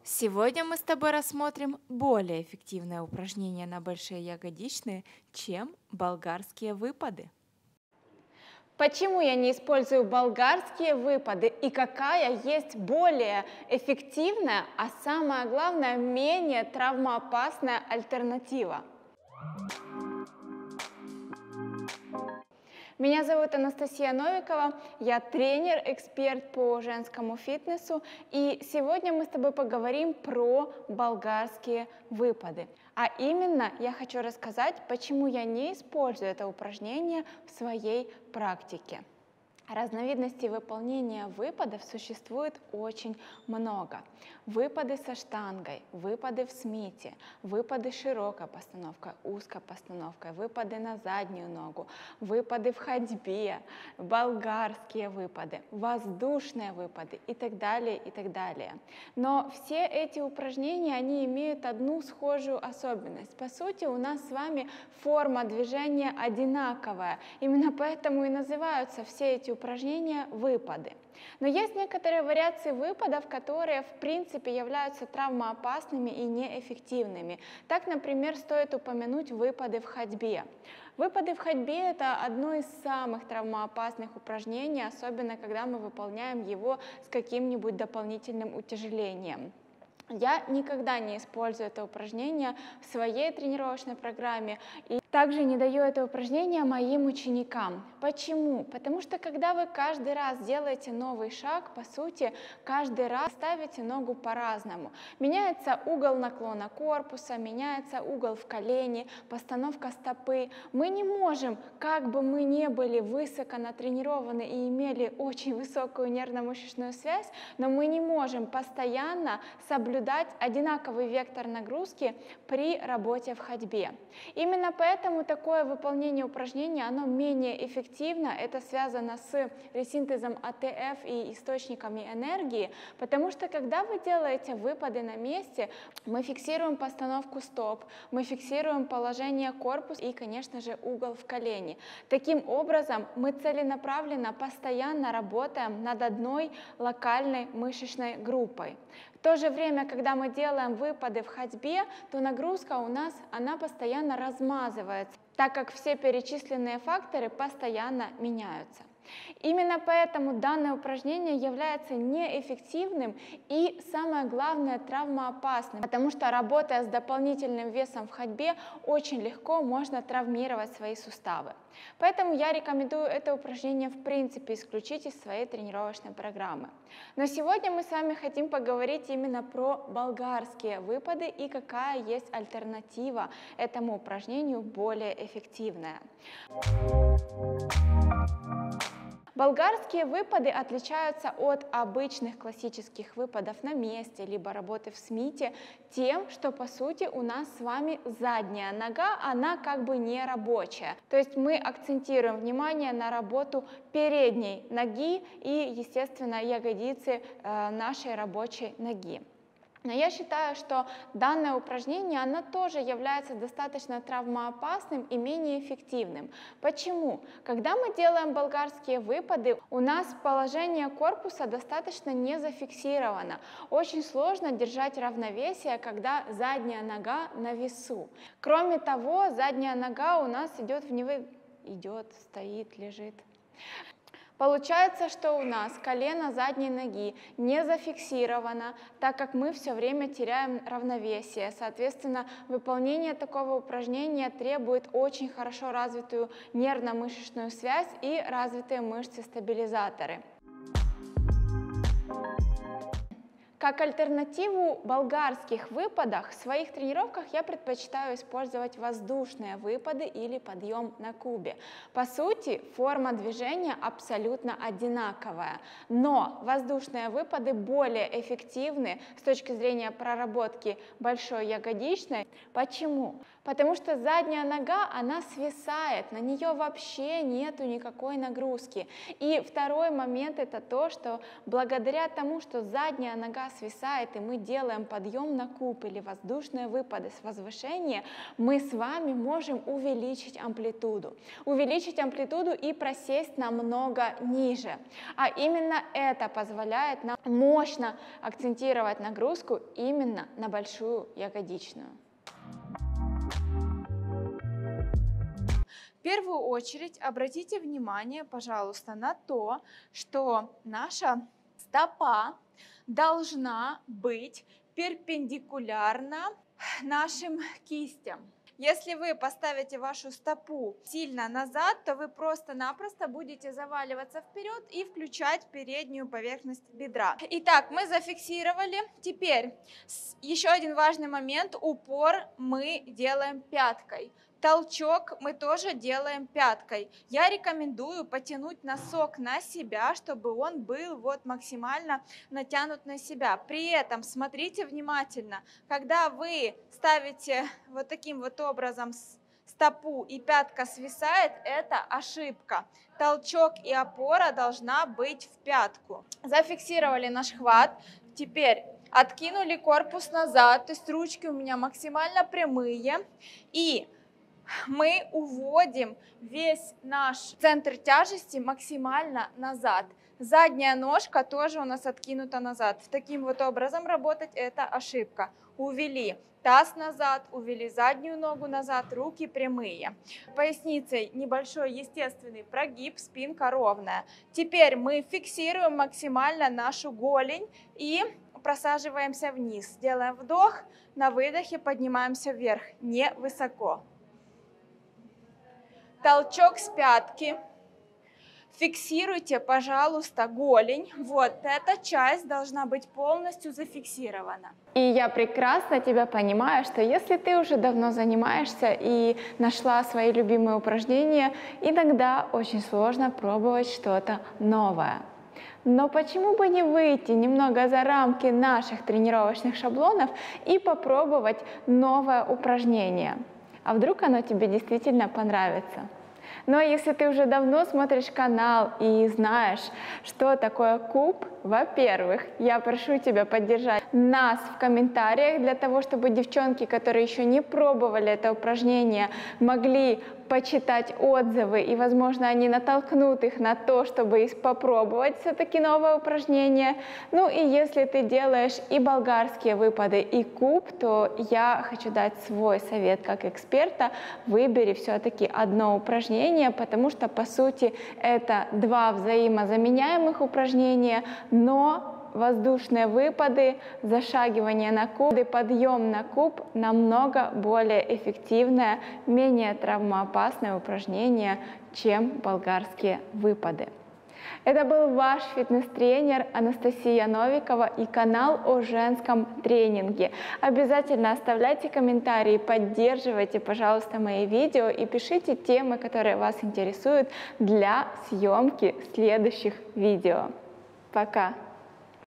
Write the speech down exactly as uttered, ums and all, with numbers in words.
Сегодня мы с тобой рассмотрим более эффективное упражнение на большие ягодичные, чем болгарские выпады. Почему я не использую болгарские выпады и какая есть более эффективная, а самое главное, менее травмоопасная альтернатива? Меня зовут Анастасия Новикова, я тренер, эксперт по женскому фитнесу, и сегодня мы с тобой поговорим про болгарские выпады. А именно я хочу рассказать, почему я не использую это упражнение в своей практике. Разновидностей выполнения выпадов существует очень много. Выпады со штангой, выпады в смите, выпады широкой постановкой, узкой постановкой, выпады на заднюю ногу, выпады в ходьбе, болгарские выпады, воздушные выпады и так далее, и так далее. Но все эти упражнения, они имеют одну схожую особенность. По сути, у нас с вами форма движения одинаковая. Именно поэтому и называются все эти упражнения выпады. Но есть некоторые вариации выпадов, которые в принципе являются травмоопасными и неэффективными. Так, например, стоит упомянуть выпады в ходьбе. Выпады в ходьбе – это одно из самых травмоопасных упражнений, особенно когда мы выполняем его с каким-нибудь дополнительным утяжелением. Я никогда не использую это упражнение в своей тренировочной программе и также не даю это упражнение моим ученикам. Почему? Потому что когда вы каждый раз делаете новый шаг, по сути, каждый раз ставите ногу по-разному. Меняется угол наклона корпуса, меняется угол в колене, постановка стопы. Мы не можем, как бы мы ни были высоко натренированы и имели очень высокую нервно-мышечную связь, но мы не можем постоянно соблюдать одинаковый вектор нагрузки при работе в ходьбе. Именно поэтому такое выполнение упражнения, оно менее эффективно. Это связано с ресинтезом А Т Ф и источниками энергии, потому что когда вы делаете выпады на месте, мы фиксируем постановку стоп, мы фиксируем положение корпуса и, конечно же, угол в колене. Таким образом, мы целенаправленно, постоянно работаем над одной локальной мышечной группой. В то же время, когда мы делаем выпады в ходьбе, то нагрузка у нас, она постоянно размазывается, так как все перечисленные факторы постоянно меняются. Именно поэтому данное упражнение является неэффективным и, самое главное, травмоопасным, потому что, работая с дополнительным весом в ходьбе, очень легко можно травмировать свои суставы. Поэтому я рекомендую это упражнение в принципе исключить из своей тренировочной программы. Но сегодня мы с вами хотим поговорить именно про болгарские выпады и какая есть альтернатива этому упражнению более эффективная. Болгарские выпады отличаются от обычных классических выпадов на месте, либо работы в смите, тем, что по сути у нас с вами задняя нога, она как бы не рабочая. То есть мы акцентируем внимание на работу передней ноги и, естественно, ягодицы э, нашей рабочей ноги. Но я считаю, что данное упражнение, оно тоже является достаточно травмоопасным и менее эффективным. Почему? Когда мы делаем болгарские выпады, у нас положение корпуса достаточно не зафиксировано. Очень сложно держать равновесие, когда задняя нога на весу. Кроме того, задняя нога у нас идет в невы... идет, стоит, лежит. Получается, что у нас колено задней ноги не зафиксировано, так как мы все время теряем равновесие. Соответственно, выполнение такого упражнения требует очень хорошо развитую нервно-мышечную связь и развитые мышцы-стабилизаторы. Как альтернативу болгарских выпадах в своих тренировках я предпочитаю использовать воздушные выпады или подъем на кубе. По сути, форма движения абсолютно одинаковая, но воздушные выпады более эффективны с точки зрения проработки большой ягодичной. Почему? Потому что задняя нога, она свисает, на нее вообще нету никакой нагрузки. И второй момент — это то, что благодаря тому, что задняя нога нога свисает, и мы делаем подъем на куб или воздушные выпады с возвышения, мы с вами можем увеличить амплитуду. Увеличить амплитуду и просесть намного ниже. А именно это позволяет нам мощно акцентировать нагрузку именно на большую ягодичную. В первую очередь обратите внимание, пожалуйста, на то, что наша стопа должна быть перпендикулярна нашим кистям. Если вы поставите вашу стопу сильно назад, то вы просто-напросто будете заваливаться вперед и включать переднюю поверхность бедра. Итак, мы зафиксировали. Теперь еще один важный момент. Упор мы делаем пяткой. Толчок мы тоже делаем пяткой. Я рекомендую потянуть носок на себя, чтобы он был вот максимально натянут на себя. При этом смотрите внимательно, когда вы ставите вот таким вот образом стопу и пятка свисает, это ошибка. Толчок и опора должна быть в пятку. Зафиксировали наш хват. Теперь откинули корпус назад, то есть ручки у меня максимально прямые. И мы уводим весь наш центр тяжести максимально назад. Задняя ножка тоже у нас откинута назад. Таким вот образом работать — это ошибка. Увели таз назад, увели заднюю ногу назад, руки прямые. Поясницей небольшой естественный прогиб, спинка ровная. Теперь мы фиксируем максимально нашу голень и просаживаемся вниз. Делаем вдох, на выдохе поднимаемся вверх, не высоко. Толчок с пятки. Фиксируйте, пожалуйста, голень. Вот эта часть должна быть полностью зафиксирована. И я прекрасно тебя понимаю, что если ты уже давно занимаешься и нашла свои любимые упражнения, иногда очень сложно пробовать что-то новое. Но почему бы не выйти немного за рамки наших тренировочных шаблонов и попробовать новое упражнение? А вдруг оно тебе действительно понравится? Но если ты уже давно смотришь канал и знаешь, что такое куб, во-первых, я прошу тебя поддержать нас в комментариях для того, чтобы девчонки, которые еще не пробовали это упражнение, могли почитать отзывы, и, возможно, они натолкнут их на то, чтобы попробовать все-таки новое упражнение. Ну и если ты делаешь и болгарские выпады, и куб, то я хочу дать свой совет как эксперта: выбери все-таки одно упражнение, потому что, по сути, это два взаимозаменяемых упражнения, но воздушные выпады, зашагивание на куб и подъем на куб намного более эффективное, менее травмоопасное упражнение, чем болгарские выпады. Это был ваш фитнес-тренер Анастасия Новикова и канал о женском тренинге. Обязательно оставляйте комментарии, поддерживайте, пожалуйста, мои видео и пишите темы, которые вас интересуют, для съемки следующих видео. Пока!